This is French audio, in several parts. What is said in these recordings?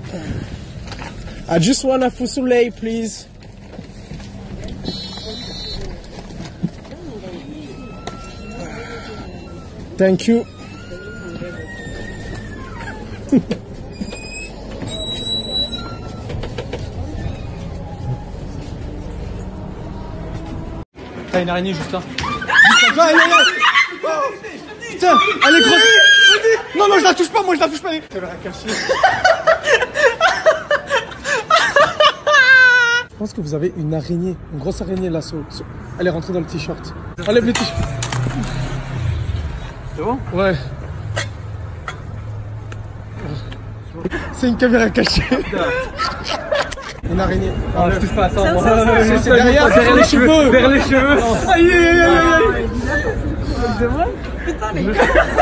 I just want a fusulay, please. Thank you. T'as une araignée juste là. Tiens, elle est grosse. Non, non, je la touche pas, moi je la touche pas. Je pense que vous avez une araignée, une grosse araignée là. Elle est rentrée dans le t-shirt. Enlève le t-shirt. C'est bon? Ouais. C'est une caméra cachée. Une araignée. Ah, je touche pas à ça. C'est derrière les cheveux. Derrière les cheveux. Aïe, aïe, aïe, aïe. Putain, les gars.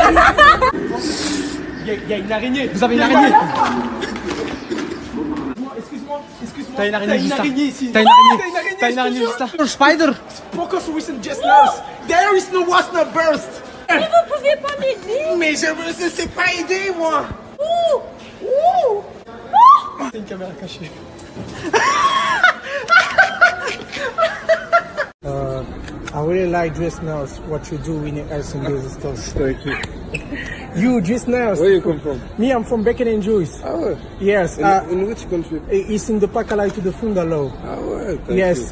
Il y a une araignée. Vous avez une araignée. Excuse-moi. T'as une araignée juste là. ici. T'as une araignée. T'as une araignée juste là. Spider. Focus with just nurse. There is no was no burst. Mais vous pouviez pas m'aider. Mais je ne sais pas aider moi. Ouh. Ouh. C'est une caméra cachée. I really like Dress Nails, what you do in your ass and those stuff. Thank you. You, Dress Nails. Where you come from? Me, I'm from Becken and Joyce. Ah ouais. Yes. In which country? It's in the Pakalai to the Fundalo. Ah ouais. Yes.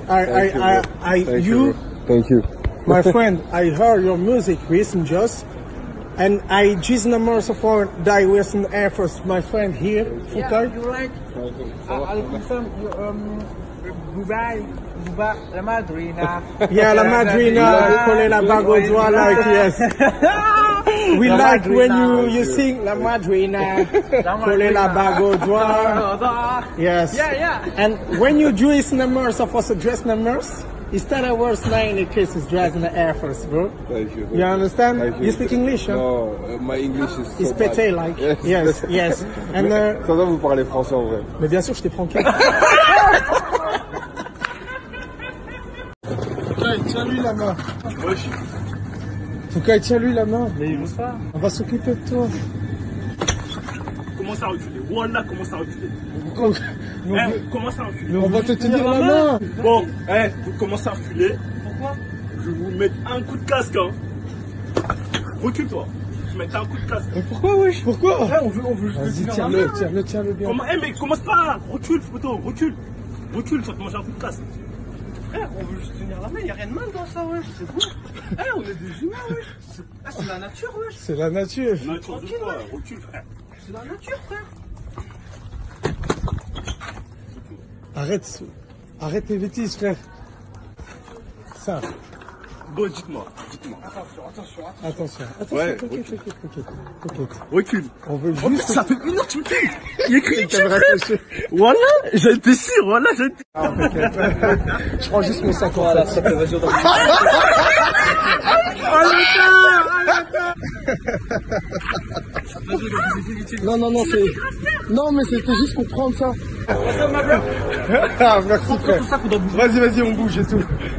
Thank you. My friend, I heard your music recent just, and I just numbers of our die with some Air Force. My friend here, Foucault. You like? I'll confirm. Dubai, la madrina. Yeah, la madrina, coller la bague au doigt, like yes. We La like when madrina. you sing la madrina, coller la bague au doigt. Yes. Yeah. And when you do his numbers of us dress numbers, instead of words 90 cases dressing the Air Force, bro. Thank you. You understand? Thank You speak English, huh? No, my English is so It's bad. pété, like. Yes. And Ça va, vous parlez français en vrai. mais bien sûr, je t'ai pranké. Tiens-lui la main. Foucault, tiens-lui la main. Mais il veut pas. On va s'occuper de toi. Commence à reculer. Voilà, commence à reculer. Commence à reculer. On va te tenir la main. Bon, vous commencez à reculer. Pourquoi? Je vais vous mettre un coup de casque, hein. Recule-toi. Je vais mettre un coup de casque. Mais pourquoi, wesh? Pourquoi? On veut juste Vas-y, te tenir la main. tiens-le bien. Comment, mais commence pas. Recule, photo, recule. Recule, tu vas te manger un coup de casque. On veut juste tenir la main, y a rien de mal dans ça, wesh. C'est bon. On est des humains, wesh. C'est la nature, wesh. C'est la nature. Nature de quoi? Recule, frère. C'est la nature, frère. Arrête les bêtises, frère. Ça. Bon, dites-moi. Attention. Ouais, Ok. recule. On veut Oh, mais juste... ça fait une heure que tu me filmes. Il y a écrit Une caméra cachée. Voilà, j'ai été sûr, voilà, j'ai été... Je prends juste mon sac en fait. Vas-y, on va. Non, c'est... Non, mais c'était juste pour prendre ça. Ah, merci, frère. Vas-y, on bouge et tout.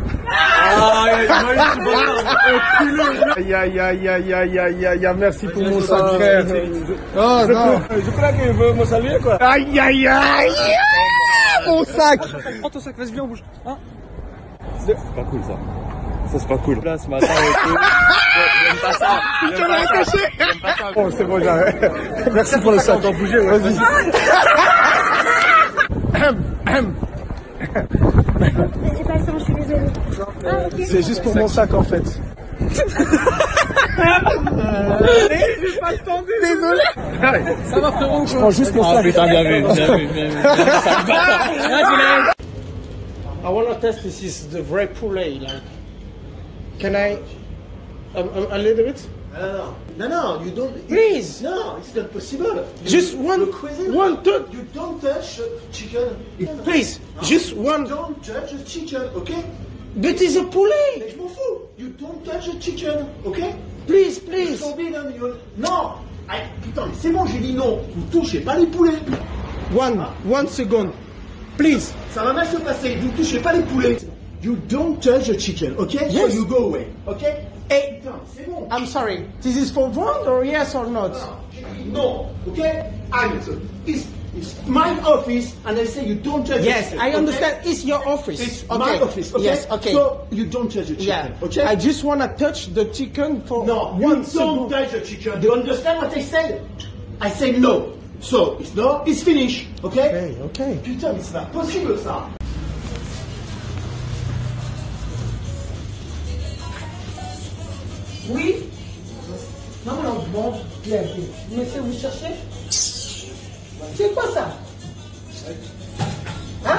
Aïe, merci pour mon sac, frère. Oh, non. Je crois qu'il veut me saluer, quoi. Aïe, mon sac. Prends ton sac, vas-y, viens, on bouge. Hein? C'est pas cool, ça. Ça, c'est pas cool. Là, ce matin, j'aime pas ça. Bon, c'est bon, j'arrête. Merci pour le sac. On doit bouger, ouais. Vas-y. J'ai pas le temps, je suis désolée. Ah, ok. C'est juste pour mon sac, en fait. Désolé. Ça va, frérot? Je prends juste mon Ah, sac. putain, bien vu. I want to test this is the vrai poulet. Like, can I a little bit? No, you don't. Please. No, it's not possible. Just one touch. You don't touch chicken. Please, just one. Don't touch the chicken, okay? But it's a poulet. Mais je m'en fous. You don't touch the chicken, okay? Please. It's forbidden. Non. Putain, mais c'est bon, j'ai dit non. Vous touchez pas les poulets. One second. Please. Ça va mal se passer. Vous touchez pas les poulets. You don't touch the chicken, okay? Yes. So you go away, okay? Hey, Putain, c'est bon. I'm sorry. This is for one or yes or not? Non, ok? answer. It's my office, and I say you don't touch Yes, the chicken. I okay? understand. It's your office. It's my office, okay? Yes, okay. So you don't touch the chicken, Yeah. okay? I just want to touch the chicken for No, you one don't touch the chicken. Do you understand what I said? I say no. So it's no, it's finished, okay? Okay, okay. Putain, mais c'est pas possible ça. Oui. Non, non, bon, bien. Monsieur, vous cherchez? C'est quoi ça? Hein?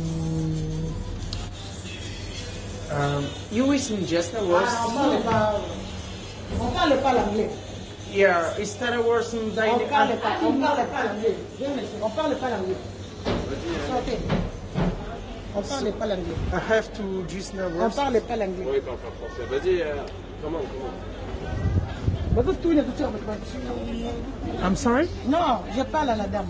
You listen just a word. On parle pas l'anglais. Yeah, is that a word in On parle pas l'anglais. On parle pas l'anglais. Sortez. On parle pas l'anglais. I have to just know On words. parle pas l'anglais. Oui, parle pas français. Vas-y, comment? I'm sorry? Non, je parle à la dame.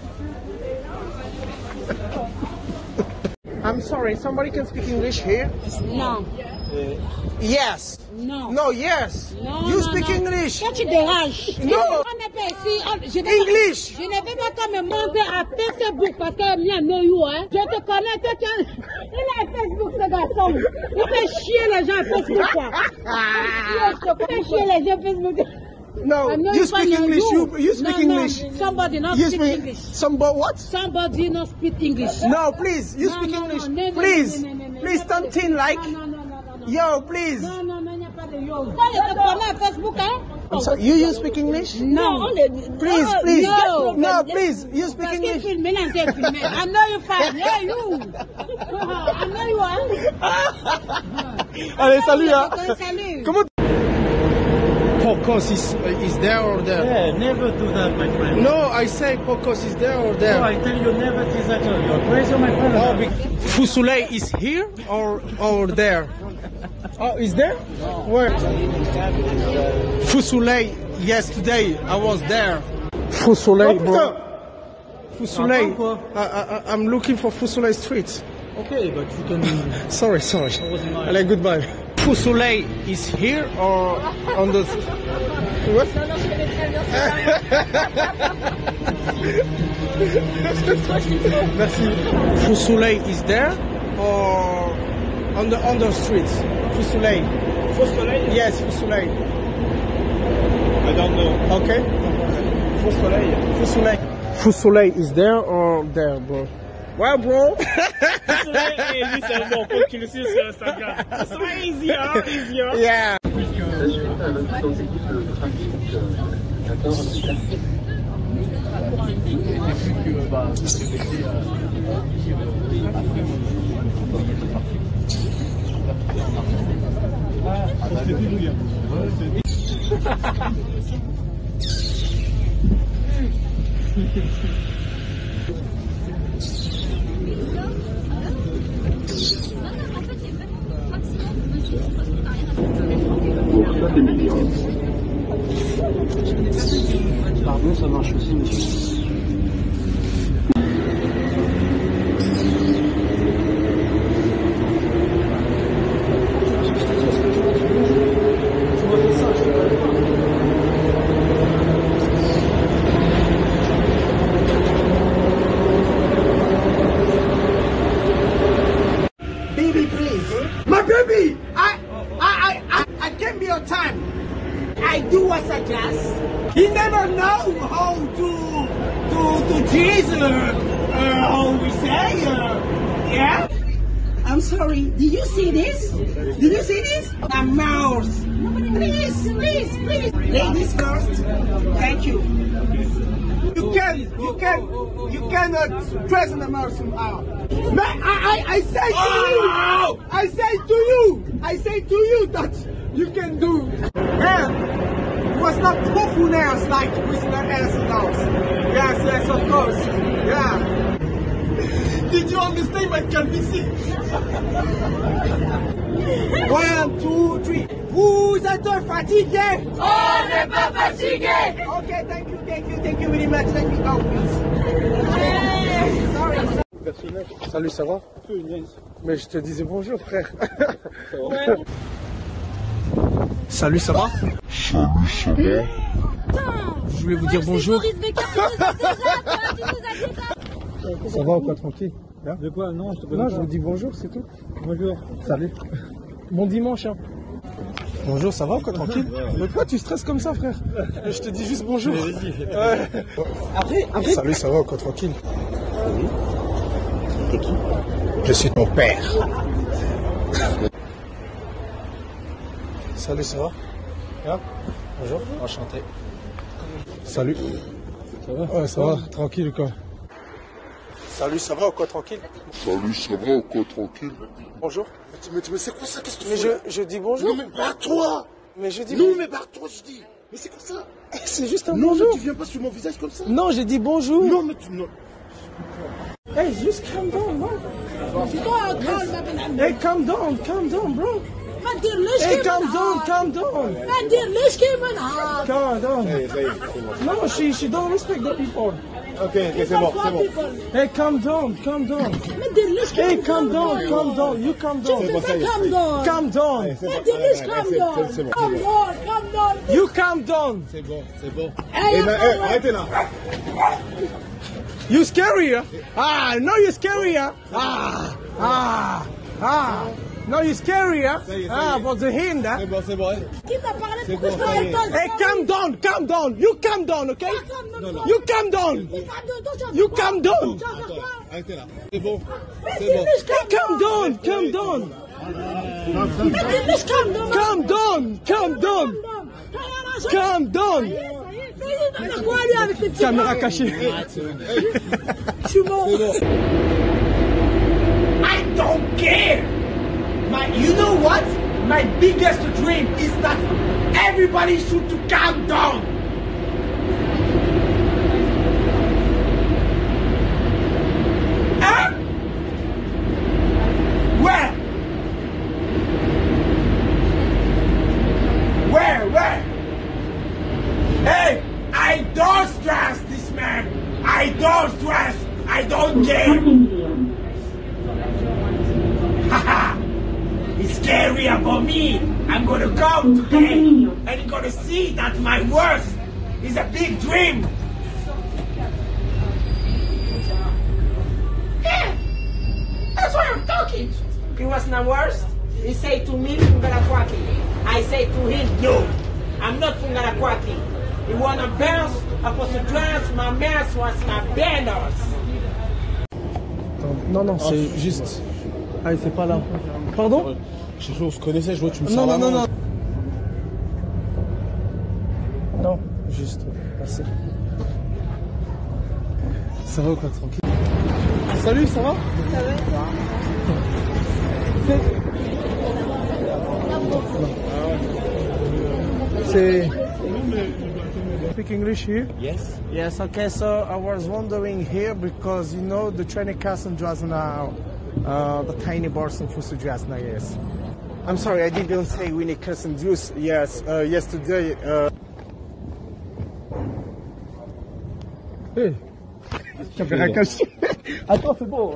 I'm sorry, somebody can speak English here? Non. Yes. Non. No, yes. Non, You non, speak non. English. Toi, tu déranges. Non. On n'est pas ici. Je vais English. Je ne vais pas comme me montrer à Facebook parce que me know you, hein. Je te connais, toi, il a Facebook, ce garçon. Il fait chier les gens à Facebook, quoi. Il fait chier les gens à Facebook. No, I know you you speak find English. you. You speak No, no, English. somebody not You speak speak English. somebody what? Somebody not speak English. No, please. You No, speak no, English. no, no, no, Please. no, no, no, no, Please no, don't no, think like. No. Yo, please. Non, il n'y a pas de yo. Toi, je te connais à Facebook, hein? I'm sorry. You speak English? Non. Please, Oh, please. no. No, please. You speak Parce qu'il English. filme, il a été filmé. I know you fine. Yeah, you. I know you are. Allez, salut, hein. Salut. Comment? Pocos is there or there? Yeah, never do that, my friend. No, I say Pocos is there or there. No, I tell you never do that. You're crazy, my friend. Oh, Fousoulay is here or there? Oh, is there? Where? Fousoulay, yes, today I was there. Fousoulay, bro. Fousoulay. I'm looking for Fousoulay Street. Okay, but you can... Sorry. Allez, goodbye. Fousoulay is here or on the... What? Merci. Fousoulay is there or on the streets? Fousoulay. Fousoulay? Yes, Fousoulay. I don't know. Okay. Fousoulay. Fousoulay is there or there, bro? Well, bro. Yeah. Pardon, ça marche aussi, monsieur. Baby, please. My baby! I can be on time. I do what I just. He never know how to Jesus. How we say, yeah? I'm sorry. Did you see this? Did you see this? A mouse. Please. Ladies first. Thank you. You cannot press on the mouse somehow. But I say to you. I say to you that you can do. And it was not tofu nails like prisoner else nails. Yes, of course. Yeah. Did you understand my calvitie? 1, 2, 3. Vous êtes fatigué? On n'est pas fatigué. Okay, thank you very much. Let me go, please. Sorry. Salut, ça va? Mais je te disais bonjour, frère. Salut, ça va? Attends. Je voulais vous dire bonjour. Boris Becker, tu nous as déjà, toi, tu nous as déjà. Ça va ou quoi, tranquille? Hein? De quoi? Non, je te Non, je vous dis bonjour, c'est tout. Bonjour. Salut. Bon dimanche, hein. Bonjour, ça va ou quoi, tranquille? Mais pourquoi tu stresses comme ça, frère? Je te dis juste bonjour. Ouais. Après. Salut, ça va ou quoi, tranquille? Oui. T'es qui? Je suis ton père. Salut, ça va? Hein? Bonjour, enchanté. Salut. Ça va? Ouais, ça va, tranquille ou quoi? Salut, ça va ou quoi, tranquille? Salut, ça va ou quoi, tranquille? Bonjour. Mais c'est quoi ça? Qu'est-ce que tu Mais fais? je dis bonjour. Non, mais barre-toi! Mais je dis Non, bonjour. mais barre-toi, je dis! Mais c'est quoi ça? C'est juste un Non, bonjour. mais tu viens pas sur mon visage comme ça! Non, j'ai dit bonjour. Non, mais tu. Non. Hey, just calm down, bro. Hey, calm down, bro. Hey, calm down. Calm down. No, she don't respect the people. Ok, c'est bon, c'est bon. Hey, calm down. Hey, calm down. You calm down. Calm down. You calm down. C'est bon, c'est bon. Eh ben, arrêtez là! You scary, huh? No, you scary, huh? No, you scary, huh? Ça y est. But the hand, huh? C'est bon. Qui t'a parlé? C'est Pourquoi bon, tu ça y est. m'arrêtes pas? Hey, calm down. You calm down, okay? You calm down. You calm down. Arrêtez là. C'est bon. Hey, calm down. Calm down. Caméra cachée. Je suis mort. I don't care. You know what? My biggest dream is that everybody should to calm down. Huh? Where? Hey, I don't stress this man. I don't stress. I don't care. Haha. It's scary about me. I'm gonna come today and you're gonna see that my worst is a big dream. Yeah, that's why I'm talking. It was not worst. He say to me, Fungarakwaki. I say to him, no, I'm not Fungarakwaki. He wanna bounce, I'm supposed to dance, my mess was my banners. Non, c'est juste. Ah, c'est pas là. Pardon? On se connaissait, je vois que tu me Non, sors non, la main. Non, juste. Merci. Ça va ou quoi, tranquille? Salut, ça va? Ça va. C'est. Speak English here? Yes. Yes, okay, so I was wondering here because you know the training castle just now, the tiny person for just now, yes. I'm sorry, I didn't say we need custom juice, yes, yesterday. Hey, caméra cachée. Attends, c'est bon.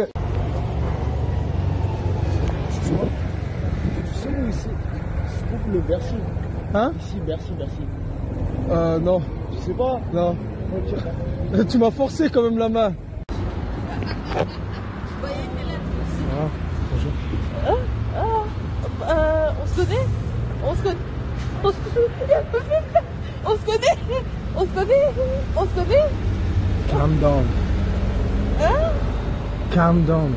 Excuse-moi. Tu sais où ici se trouve le Bercy? Hein? Ici, Bercy. Non. Tu sais pas? Non. Ok. Tu m'as forcé quand même la main. Ah, bonjour. On se connaît? On se connaît? Calm down. Hein? Calm down.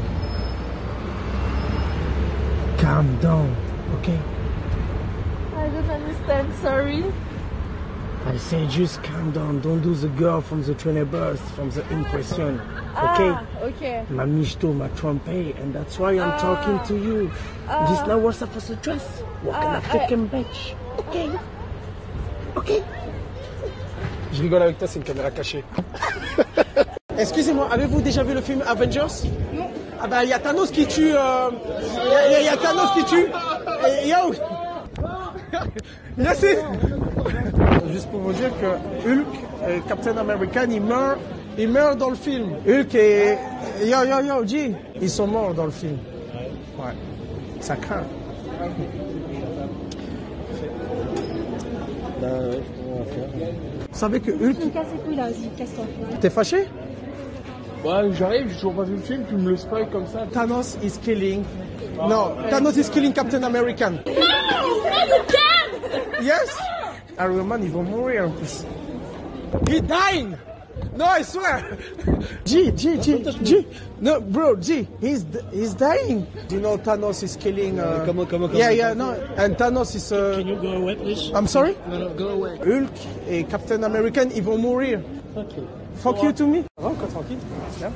Calm down. Okay? I don't understand, sorry. I say just calm down. Don't do the girl from the trainer bus, from the impression. Okay? Okay. Ma michto, ma trompé, and that's why I'm talking to you. This now we're supposed to dress. What an African bitch. Okay? Okay? Je rigole avec toi, c'est une caméra cachée. Excusez-moi, avez-vous déjà vu le film Avengers? Non. Ah bah il y a Thanos qui tue. Il y a Thanos qui tue. Et yo. Merci. Juste pour vous dire que Hulk et Captain America, ils meurent dans le film. Hulk et yo G, ils sont morts dans le film. Ouais. Ça craint. Vous savez que Hulk... Tu me casses les couilles là aussi, casse-toi. T'es fâché? Ouais, j'arrive, j'ai toujours pas vu le film, tu me le spoil comme ça. Thanos is killing... No, Thanos is killing Captain American. No, you can't! Yes? Iron Man, ils vont mourir en plus. He dying! No, I swear! G. No, bro, G, he's dying. You know Thanos is killing... Come on. Yeah, no. And Thanos is... Can you go away, please? I'm sorry? No, go away. Hulk et Captain American, ils vont mourir. Ok. Fuck you to me. Ça va encore tranquille? Yeah.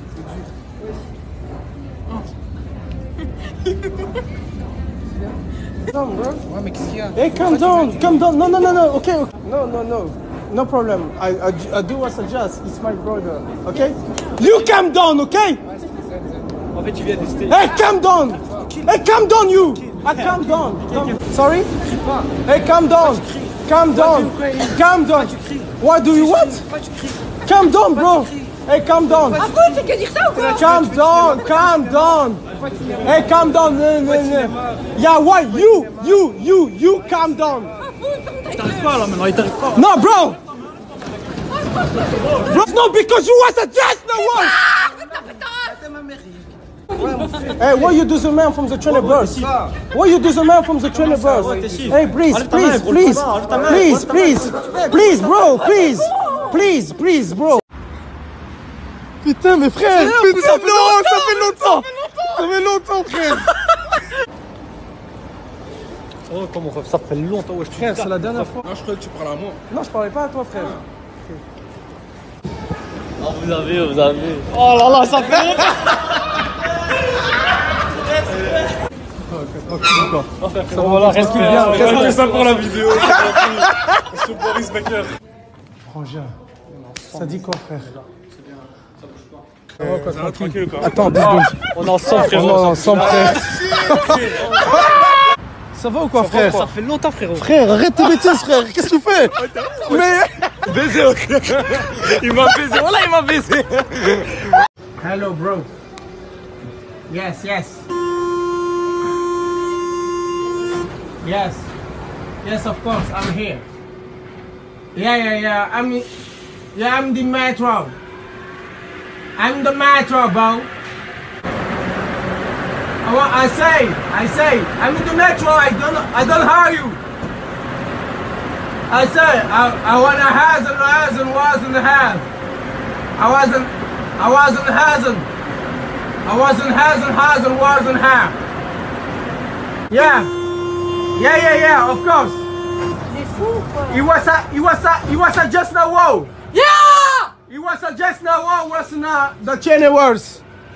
Calm, bro. Ouais, mais qu'est-ce qu'il y a? Hey, calm down. No. Okay. No problem. I do what I suggest. It's my brother. Okay? You calm down, okay? En fait, tu viens d'ester. Hey, calm down. Hey, calm down, you. Calm down. Sorry? Hey, calm down. Calm down. What do you want? Calm down, bro. Hey, calm down. Ah bon, c'est que dire ça ou quoi? Calm down. Hey, calm down. Yeah, why? You calm down. T'arrives pas là maintenant, il t'arrive pas. No, bro. No, because you was a just no one. Hey, why you do the man from the trainer bus? Why you do the man from the trainer bus? Hey, please, bro. Putain, mais frère, ça fait longtemps, frère. Oh, comment ça fait longtemps, ouais, Frère, c'est la dernière fois. Non, je croyais que tu parlais à moi. Non, je parlais pas à toi, frère. Oh, vous avez. Oh là là, ça fait longtemps. Voilà, reste bien. Reste ça pour la vidéo. C'est Boris Becker. Frangin, ça dit quoi, frère? Tranquille, quoi. Attends, 2 secondes. On est ensemble, frère. On est ensemble, frère. Ça va ou quoi, frère? Ça fait longtemps, frérot. Frère, arrête tes bêtises, frère. Qu'est-ce que tu fais? Mais... Baiser, ok. Il m'a baisé. Voilà, il m'a baisé. Hello, bro. Yes. Yes, of course, I'm here. Yeah. I'm the metro. I'm the metro, bro. I say, I'm in the metro. I don't hear you. I say, I want a has and was in the has. I wasn't hasn't. I wasn't hasn't was and have. Yeah, of course. C'est fou, quoi. It was a just now wow. Yeah! It was a just now wow wasn't the channel words.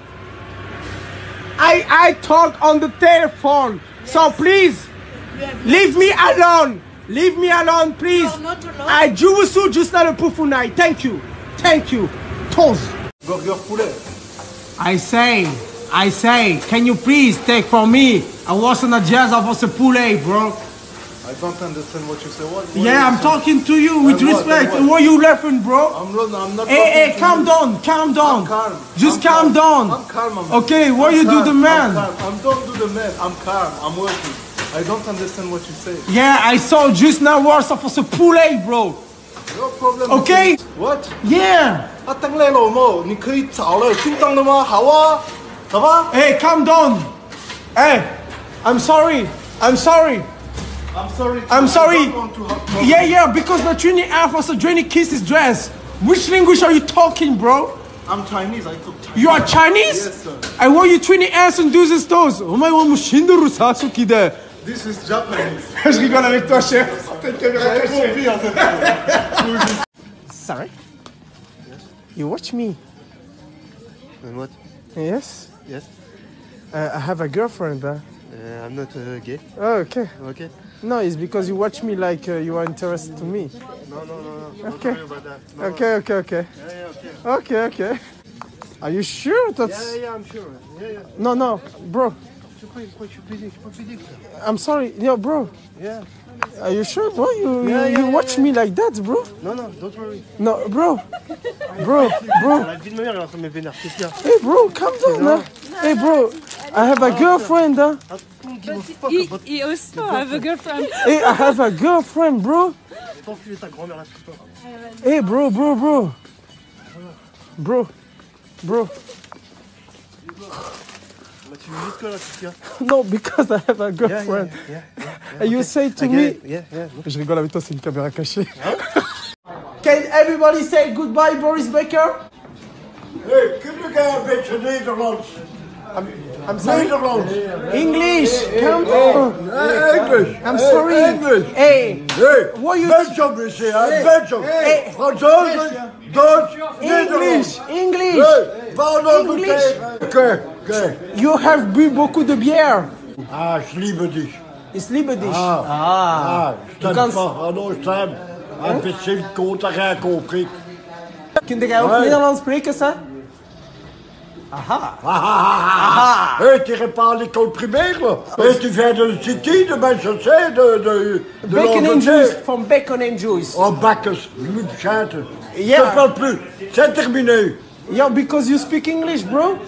I talk on the telephone. So please leave me alone. Leave me alone, please. No, not alone. I juusu just not a pufunai. Thank you. Toes. Burger poulet. I say, can you please take for me? I wasn't a jazz, I was a poulet, bro. I don't understand what you say. What Yeah, I'm talking to you with respect. Why you laughing, bro? I'm not. Hey, calm down. I'm calm. Just calm down. I'm calm. Okay, why you do the man? I'm don't do the man. I'm calm. I'm working. I don't understand what you say. Yeah, I saw just now words of a poulet, bro. No problem. Okay? What? Yeah. 等累了么？你可以找了，紧张的吗？好啊，走吧。 Hey, calm down. Hey, I'm sorry. I'm sorry. I'm I sorry. don't want to have trouble. Yeah, because the Trini Air Force Trini kiss his dress. Which language are you talking, bro? I'm Chinese. I talk Chinese. You are Chinese? Yes, sir. And why you Trini ass and do this toes? Oh my god, This is Japanese. Je rigole avec toi, chef. Sorry. You watch me? And what? Yes. Yes. I have a girlfriend. I'm not gay. Oh, okay. Okay. No, it's because you watch me like you are interested to me. No. Okay. Don't worry about that. No. Okay. Yeah, Okay. Are you sure that's... Yeah, I'm sure. Yeah. No, bro. Pourquoi tu peux dire? I'm sorry. Yo, bro. Yeah. Are you sure, bro? You watch me like that, bro? No, don't worry. No, bro. La vie de ma mère, elle est en train de me vénérer. Qu'est-ce qu'il y a? Hey, bro, calm down, man. Hey, bro. I have a girlfriend, huh? He also have a girlfriend. Hey, I have a girlfriend, bro. T'enculer ta grand-mère là, putain. Hey, bro. Tu me dis que là, tu tiens. No, because I have a girlfriend. Yeah. And you say to me... Yeah. Je rigole avec toi, c'est une caméra cachée. Can everybody say goodbye, Boris Becker? Hey, kun je een beetje Nederlands? I'm sorry? Nederlands. English, come on. English. I'm sorry. English. Hey, Hey, what you... Belgium is here, Belgium. Hey. Fransoos, Duits, Nederlands. English. Hey, waarom English. Oké. You have bu beaucoup de bière. Ah, ich liebe dich. Ich liebe dich. Stem kannst- van aan ons stem. En bezit komt er geen conflict. Kun jij ook Nederlands spreken, hè? Aha. Hey, tu repars l'école primaire, là. Et tu viens de City, de Manchester, de Bacon and l'Angleterre. juice, from Bacon and juice. Oh, Bacchus, Luchante. Yeah. Je parle plus. C'est terminé. Yeah, because you speak English, bro.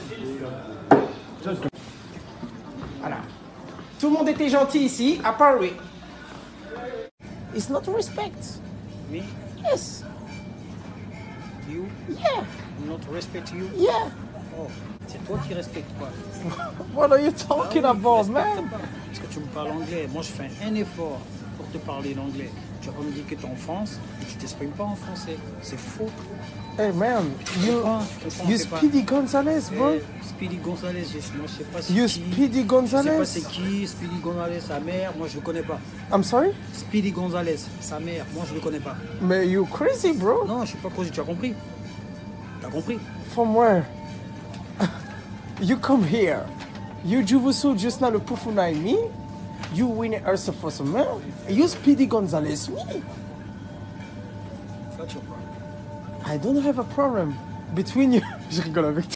Voilà. Tout le monde était gentil ici, à part lui. It's not respect. Me? Yes. You? Yeah. Not respect you? Yeah. Oh, c'est toi qui respectes pas. What are you talking about, man? Parce que tu me parles anglais. Moi, je fais un effort pour te parler l'anglais. Tu vas pas me dire que tu es en France et tu t'exprimes pas en français. C'est faux. Hey, man, you Speedy Gonzalez, bro. Speedy Gonzalez, moi, je sais pas c'est You qui. Speedy Je sais Gonzalez. pas c'est qui. Speedy Gonzalez, sa mère, moi, je le connais pas. I'm sorry? Speedy Gonzalez, sa mère, moi, je le connais pas. Mais you crazy, bro. Non, je suis pas crazy, tu as compris? T'as compris? From where? You come here. You Juvusu just now the Pufunai me. You win Ursa for some man. You Speedy Gonzalez me. That's your problem. I don't have a problem between you. Je rigole avec